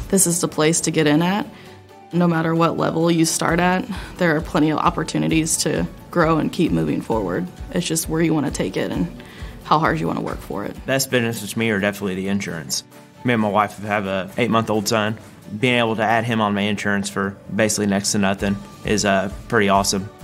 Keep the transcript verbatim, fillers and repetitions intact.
this is the place to get in at. No matter what level you start at, there are plenty of opportunities to grow and keep moving forward. It's just where you want to take it and how hard you want to work for it. Best benefits to me are definitely the insurance. Me and my wife have a eight-month-old son. Being able to add him on my insurance for basically next to nothing is uh, pretty awesome.